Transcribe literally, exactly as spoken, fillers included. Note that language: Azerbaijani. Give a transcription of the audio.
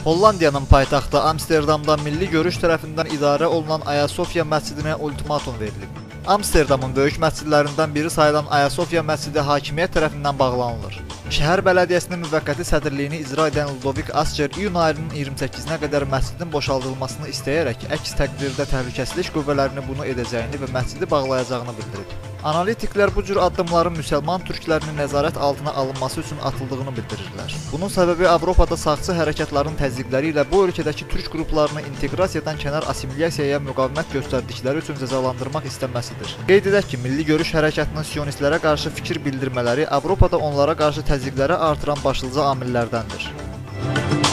Hollandiyanın paytaxtı Amsterdamda Milli Görüş tərəfindən idarə olunan Ayasofya məscidinə ultimatum verilib. Amsterdamın böyük məscidlərindən biri sayılan Ayasofya məscidi hakimiyyət tərəfindən bağlanılır. Şəhər Bələdiyyəsinin müvəqqəti sədrliyini icra edən Ludovik Asger iyun ayının iyirmi səkkizinə qədər məscidin boşaldılmasını istəyərək, əks təqdirdə təhlükəsizlik qüvvələrini bunu edəcəyini və məscidi bağlayacağını bildirib. Analitiklər bu cür addımların müsəlman türklərinin nəzarət altına alınması üçün atıldığını bildirirlər. Bunun səbəbi Avropada sağçı hərəkatların təzyiqləri ilə bu ölkədəki türk qruplarını inteqrasiyadan kənar assimilyasiyaya müqavimət göstərdikləri üçün cəzalandırmaq istənməsidir. Qeyd edək ki, Milli Görüş hərəkatının sionistlərə qarşı fikir bildirmələri Avropada onlara qarşı təzyiqləri artıran başlıca amillərdəndir.